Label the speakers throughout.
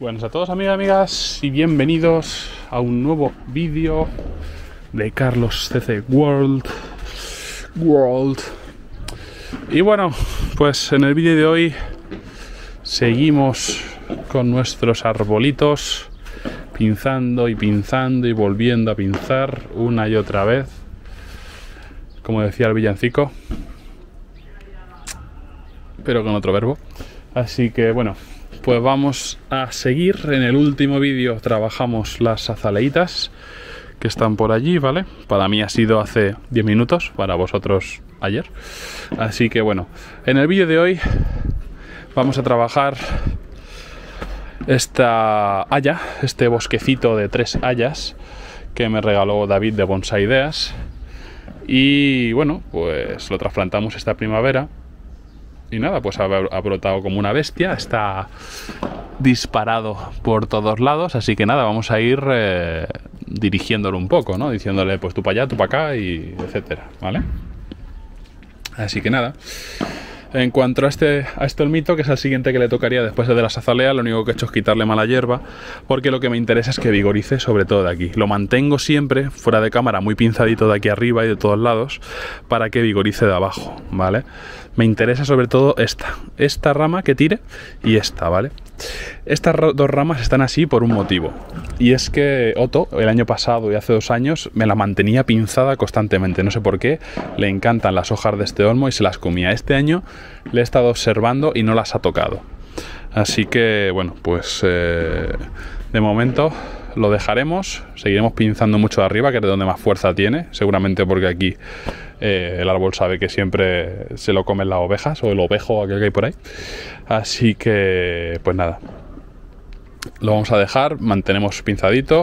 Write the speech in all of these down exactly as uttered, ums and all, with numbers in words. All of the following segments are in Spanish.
Speaker 1: Buenas a todos, amigas, amigas, y bienvenidos a un nuevo vídeo de Carlos C C World. World. Y bueno, pues en el vídeo de hoy seguimos con nuestros arbolitos, pinzando y pinzando y volviendo a pinzar una y otra vez, como decía el villancico, pero con otro verbo. Así que bueno, pues vamos a seguir. En el último vídeo trabajamos las azaleitas que están por allí, ¿vale? Para mí ha sido hace diez minutos, para vosotros ayer. Así que bueno, en el vídeo de hoy vamos a trabajar esta haya, este bosquecito de tres hayas que me regaló David de Bonsai Ideas. Y bueno, pues lo trasplantamos esta primavera. Y nada, pues ha, ha brotado como una bestia, está disparado por todos lados, así que nada, vamos a ir eh, dirigiéndolo un poco, ¿no? Diciéndole, pues tú para allá, tú para acá, y etcétera, ¿vale? Así que nada, en cuanto a este, a este olmito, que es el siguiente que le tocaría después de las azaleas, lo único que he hecho es quitarle mala hierba, porque lo que me interesa es que vigorice sobre todo de aquí. Lo mantengo siempre fuera de cámara, muy pinzadito de aquí arriba y de todos lados, para que vigorice de abajo, ¿vale? Me interesa sobre todo esta, esta rama que tire y esta, ¿vale? Estas dos ramas están así por un motivo, y es que Otto, el año pasado y hace dos años, me la mantenía pinzada constantemente, no sé por qué, le encantan las hojas de este olmo y se las comía. Este año le he estado observando y no las ha tocado, así que bueno, pues eh, de momento lo dejaremos, seguiremos pinzando mucho de arriba, que es de donde más fuerza tiene, seguramente porque aquí eh, el árbol sabe que siempre se lo comen las ovejas, o el ovejo aquel que hay por ahí. Así que pues nada, lo vamos a dejar, mantenemos pinzadito,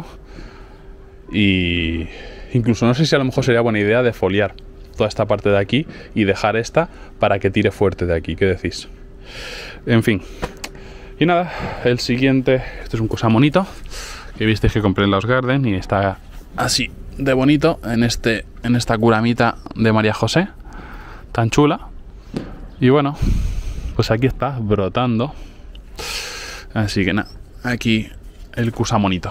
Speaker 1: y incluso no sé si a lo mejor sería buena idea defoliar toda esta parte de aquí y dejar esta para que tire fuerte de aquí. ¿Qué decís? En fin, y nada, el siguiente, esto es un cosa bonito que visteis que compré en Los Garden y está así de bonito en este en esta curamita de María José, tan chula. Y bueno, pues aquí está brotando, así que nada, aquí el cusamonito.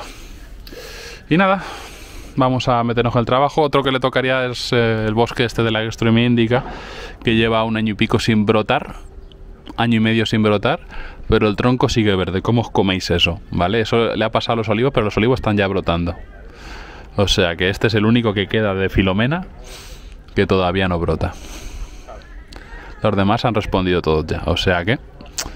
Speaker 1: Y nada, vamos a meternos en el trabajo. Otro que le tocaría es eh, el bosque este de la Extreme Indica, que lleva un año y pico sin brotar, año y medio sin brotar, pero el tronco sigue verde. ¿Cómo os coméis eso? ¿Vale? Eso le ha pasado a los olivos, pero los olivos están ya brotando. O sea que este es el único que queda de Filomena que todavía no brota. Los demás han respondido todos ya. O sea que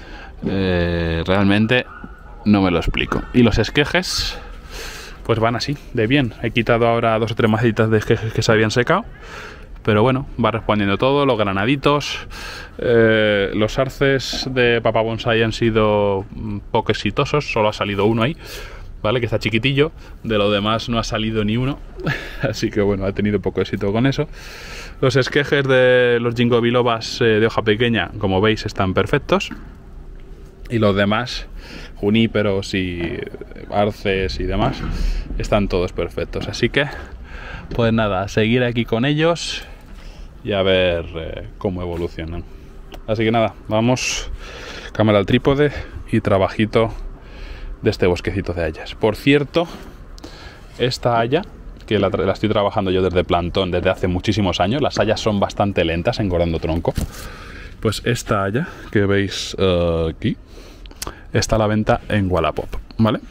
Speaker 1: eh, realmente no me lo explico. Y los esquejes pues van así, de bien. He quitado ahora dos o tres macetas de esquejes que se habían secado, pero bueno, va respondiendo todo. Los granaditos, eh, los arces de Papá Bonsai han sido poco exitosos, solo ha salido uno ahí, ¿vale? Que está chiquitillo, de lo demás no ha salido ni uno, así que bueno, ha tenido poco éxito con eso. Los esquejes de los Ginkgo bilobas eh, de hoja pequeña, como veis, están perfectos, y los demás, juníperos y arces y demás, están todos perfectos. Así que pues nada, a seguir aquí con ellos y a ver eh, cómo evolucionan. Así que nada, vamos, cámara al trípode y trabajito de este bosquecito de hayas. Por cierto, esta haya, que la, la estoy trabajando yo desde plantón desde hace muchísimos años, las hayas son bastante lentas engordando tronco, pues esta haya que veis uh, aquí está a la venta en Wallapop, ¿vale?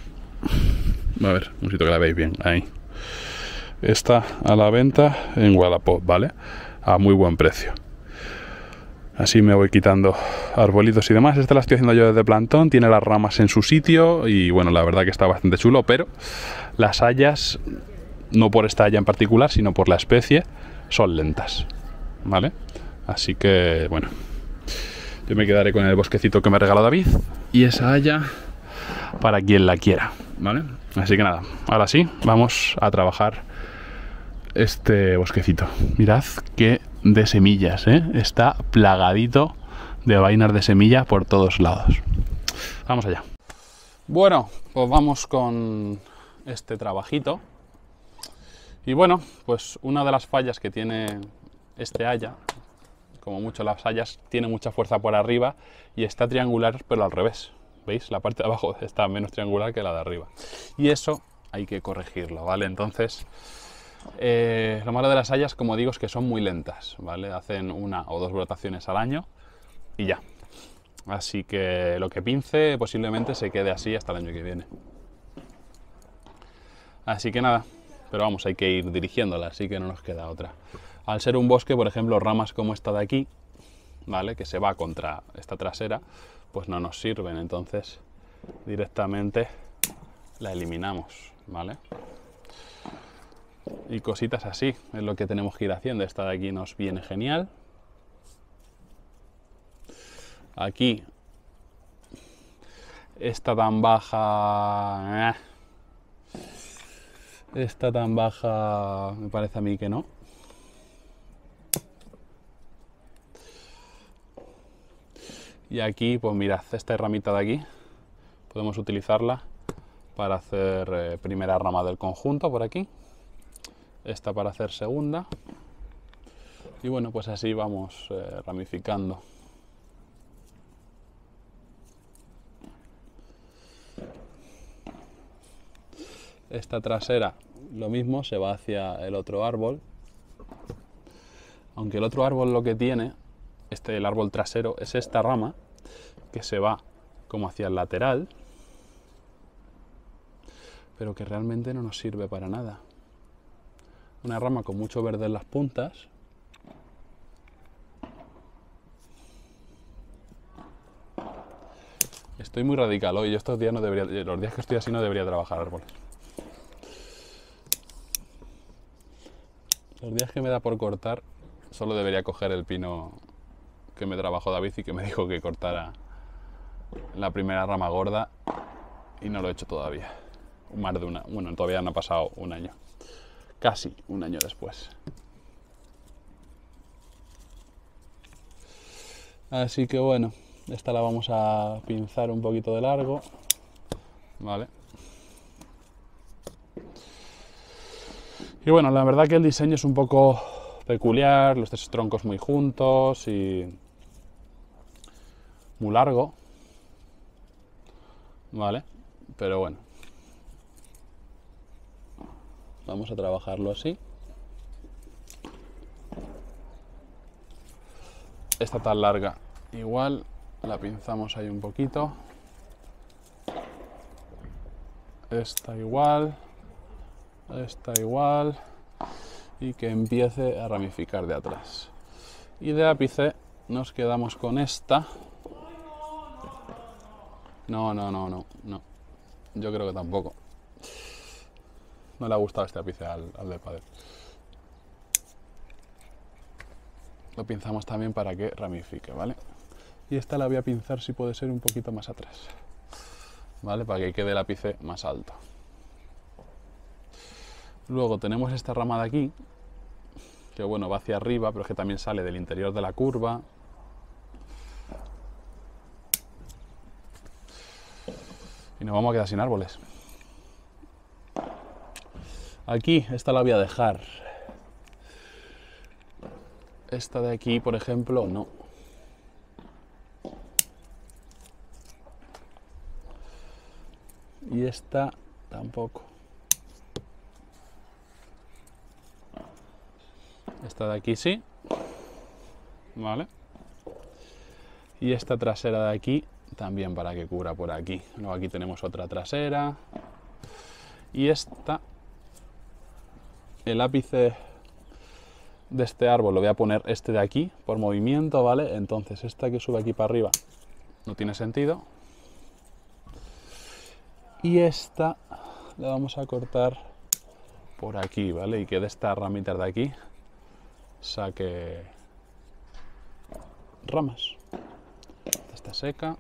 Speaker 1: A ver, un sitio que la veis bien, ahí. Está a la venta en Wallapop, ¿vale? A muy buen precio. Así me voy quitando arbolitos y demás. Esta la estoy haciendo yo desde plantón, tiene las ramas en su sitio y bueno, la verdad que está bastante chulo, pero las hayas, no por esta haya en particular, sino por la especie, son lentas, ¿vale? Así que bueno, yo me quedaré con el bosquecito que me regaló David y esa haya para quien la quiera, ¿vale? Así que nada, ahora sí, vamos a trabajar este bosquecito. Mirad qué de semillas, ¿eh? Está plagadito de vainas de semilla por todos lados. Vamos allá. Bueno, pues vamos con este trabajito. Y bueno, pues una de las fallas que tiene este haya, como mucho las hayas, tiene mucha fuerza por arriba y está triangular pero al revés, ¿Veis? La parte de abajo está menos triangular que la de arriba. Y eso hay que corregirlo, ¿vale? Entonces, eh, lo malo de las hayas, como digo, es que son muy lentas, ¿vale? Hacen una o dos brotaciones al año y ya. Así que lo que pince posiblemente se quede así hasta el año que viene. Así que nada, pero vamos, hay que ir dirigiéndola, así que no nos queda otra. Al ser un bosque, por ejemplo, ramas como esta de aquí, ¿vale? Que se va contra esta trasera, pues no nos sirven, entonces directamente la eliminamos, ¿vale? Y cositas así es lo que tenemos que ir haciendo. Esta de aquí nos viene genial. Aquí, esta tan baja, esta tan baja, me parece a mí que no. Y aquí, pues mirad, esta ramita de aquí, podemos utilizarla para hacer eh, primera rama del conjunto por aquí. Esta para hacer segunda. Y bueno, pues así vamos eh, ramificando. Esta trasera, lo mismo, se va hacia el otro árbol. Aunque el otro árbol lo que tiene, este, el árbol trasero, es esta rama que se va como hacia el lateral, pero que realmente no nos sirve para nada. Una rama con mucho verde en las puntas. Estoy muy radical hoy. Yo estos días no debería, los días que estoy así no debería trabajar árboles. Los días que me da por cortar, solo debería coger el pino que me trabajó David y que me dijo que cortara la primera rama gorda, y no lo he hecho todavía. Más de una, bueno, todavía no ha pasado un año. Casi un año después. Así que bueno, esta la vamos a pinzar un poquito de largo, ¿vale? Y bueno, la verdad que el diseño es un poco peculiar, los tres troncos muy juntos y muy largo, ¿vale? Pero bueno, vamos a trabajarlo así. Esta tan larga, igual, la pinzamos ahí un poquito. Esta igual. Esta igual, y que empiece a ramificar de atrás. Y de ápice nos quedamos con esta. No, no, no, no, no. Yo creo que tampoco. No le ha gustado este ápice al, al del padre. Lo pinzamos también para que ramifique, ¿vale? Y esta la voy a pinzar, si puede ser, un poquito más atrás, ¿vale? Para que quede el ápice más alto. Luego tenemos esta rama de aquí, que bueno, va hacia arriba, pero es que también sale del interior de la curva. Y nos vamos a quedar sin árboles. Aquí, esta la voy a dejar. Esta de aquí, por ejemplo, no. Y esta tampoco. Esta de aquí sí, ¿vale? Y esta trasera de aquí también, para que cubra por aquí. Luego aquí tenemos otra trasera. Y esta, el ápice de este árbol lo voy a poner este de aquí por movimiento, ¿vale? Entonces esta que sube aquí para arriba no tiene sentido. Y esta la vamos a cortar por aquí, ¿vale? Y que de esta ramita de aquí saque ramas. Esta está seca.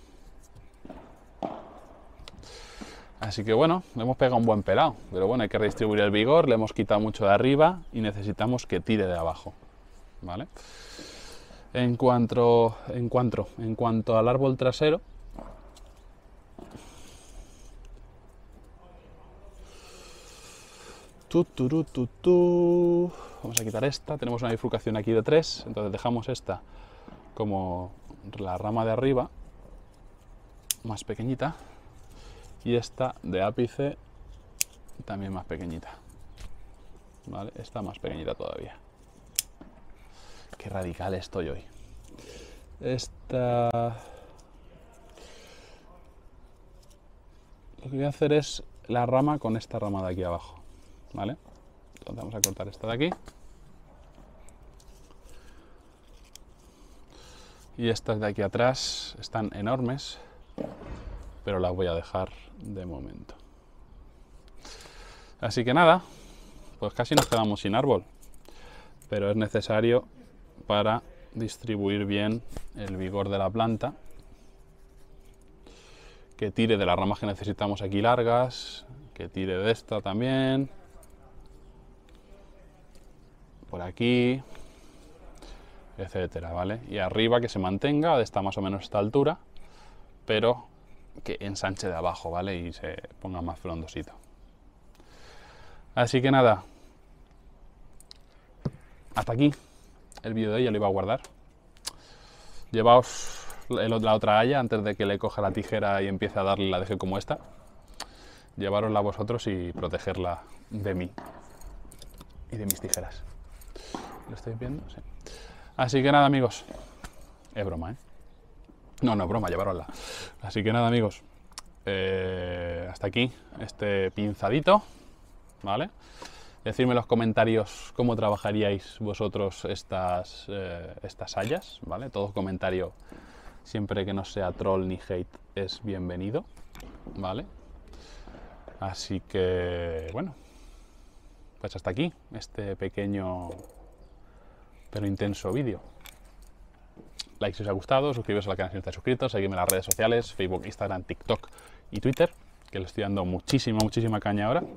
Speaker 1: Así que bueno, le hemos pegado un buen pelado, pero bueno, hay que redistribuir el vigor, le hemos quitado mucho de arriba y necesitamos que tire de abajo, ¿vale? En cuanto, en cuanto, en cuanto al árbol trasero, tu, tu, tu, tu, tu. Vamos a quitar esta, tenemos una bifurcación aquí de tres, entonces dejamos esta como la rama de arriba más pequeñita, y esta de ápice también más pequeñita, ¿vale? Esta más pequeñita todavía. Qué radical estoy hoy. Esta... Lo que voy a hacer es la rama con esta rama de aquí abajo, ¿vale? Entonces vamos a cortar esta de aquí. Y estas de aquí atrás están enormes, pero las voy a dejar de momento. Así que nada, pues casi nos quedamos sin árbol, pero es necesario para distribuir bien el vigor de la planta, que tire de las ramas que necesitamos aquí largas, que tire de esta también, por aquí, etcétera, ¿vale? Y arriba que se mantenga de esta más o menos esta altura, pero que ensanche de abajo, ¿vale? Y se ponga más frondosito. Así que nada, hasta aquí el vídeo de hoy, ya lo iba a guardar. Llevaos la otra haya antes de que le coja la tijera y empiece a darle la deje como esta. Llevárosla vosotros y protegerla de mí y de mis tijeras. ¿Lo estáis viendo? Sí. Así que nada, amigos, es broma, ¿eh? No, no es broma, llevarosla. Así que nada, amigos, eh, hasta aquí este pinzadito, ¿vale? Decidme en los comentarios cómo trabajaríais vosotros estas, eh, estas hayas, ¿vale? Todo comentario, siempre que no sea troll ni hate, es bienvenido, ¿vale? Así que, bueno, pues hasta aquí este pequeño pero intenso vídeo. Like si os ha gustado, suscribiros al canal si no estáis suscritos, seguidme en las redes sociales, Facebook, Instagram, TikTok y Twitter, que le estoy dando muchísima, muchísima caña ahora.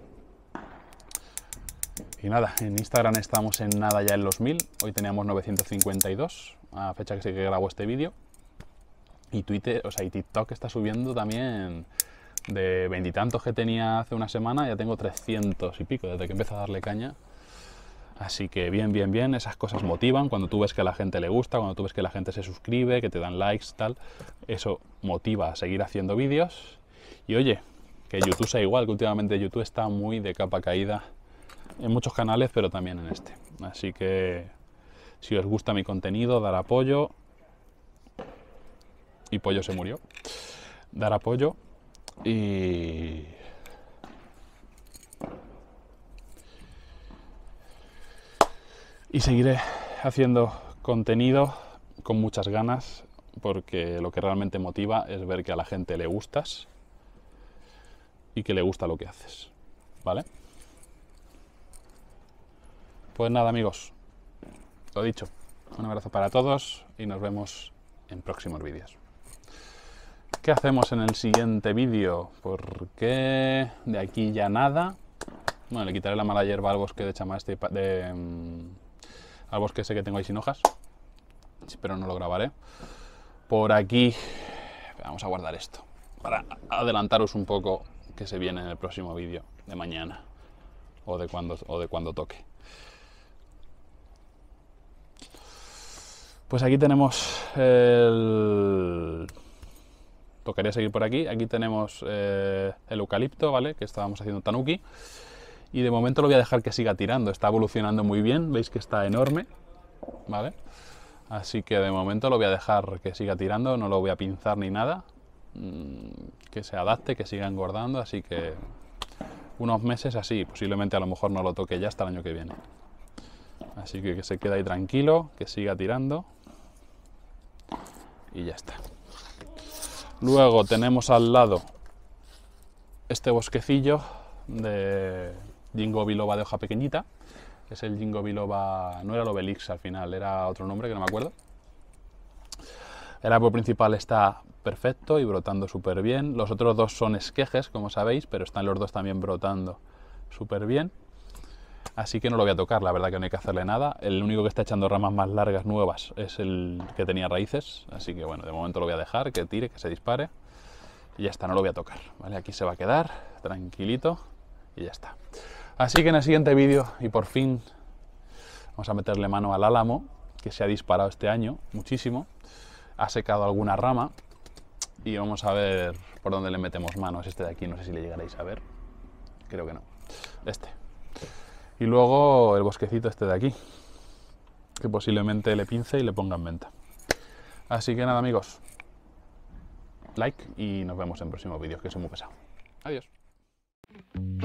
Speaker 1: Y nada, en Instagram estamos en nada ya en los mil, hoy teníamos novecientos cincuenta y dos, a fecha que sé que grabo este vídeo. Y Twitter, o sea, y TikTok está subiendo también, de veintitantos que tenía hace una semana, ya tengo trescientos y pico, desde que empecé a darle caña. Así que bien, bien, bien, esas cosas motivan, cuando tú ves que a la gente le gusta, cuando tú ves que la gente se suscribe, que te dan likes, tal, eso motiva a seguir haciendo vídeos. Y oye, que YouTube sea igual, que últimamente YouTube está muy de capa caída en muchos canales, pero también en este. Así que si os gusta mi contenido, dar apoyo. Y Pollo se murió. Dar apoyo y... Y seguiré haciendo contenido con muchas ganas, porque lo que realmente motiva es ver que a la gente le gustas y que le gusta lo que haces, ¿vale? Pues nada, amigos, lo dicho, un abrazo para todos y nos vemos en próximos vídeos. ¿Qué hacemos en el siguiente vídeo? Porque de aquí ya nada. Bueno, le quitaré la mala hierba al bosque de chamaste de... Um, al bosque ese que tengo ahí sin hojas, pero no lo grabaré. Por aquí vamos a guardar esto para adelantaros un poco que se viene en el próximo vídeo de mañana o de cuando, o de cuando toque. Pues aquí tenemos el... Tocaría seguir por aquí. Aquí tenemos eh, el eucalipto, ¿vale? Que estábamos haciendo tanuki. Y de momento lo voy a dejar que siga tirando. Está evolucionando muy bien. Veis que está enorme, ¿vale? Así que de momento lo voy a dejar que siga tirando. No lo voy a pinzar ni nada. Que se adapte, que siga engordando. Así que unos meses así. Posiblemente a lo mejor no lo toque ya hasta el año que viene. Así que que se quede ahí tranquilo, que siga tirando. Y ya está. Luego tenemos al lado este bosquecillo de Ginkgo biloba de hoja pequeñita. Es el Ginkgo biloba, no era el Obelix al final, era otro nombre que no me acuerdo. El árbol principal está perfecto y brotando súper bien. Los otros dos son esquejes, como sabéis, pero están los dos también brotando súper bien. Así que no lo voy a tocar, la verdad que no hay que hacerle nada. El único que está echando ramas más largas nuevas es el que tenía raíces. Así que bueno, de momento lo voy a dejar, que tire, que se dispare. Y ya está, no lo voy a tocar, ¿vale? Aquí se va a quedar, tranquilito, y ya está. Así que en el siguiente vídeo, y por fin, vamos a meterle mano al álamo, que se ha disparado este año muchísimo. Ha secado alguna rama, y vamos a ver por dónde le metemos manos. Este de aquí, no sé si le llegaréis a ver, creo que no, este. Y luego el bosquecito este de aquí, que posiblemente le pince y le ponga en venta. Así que nada, amigos, like y nos vemos en próximos vídeos, que soy muy pesado. Adiós.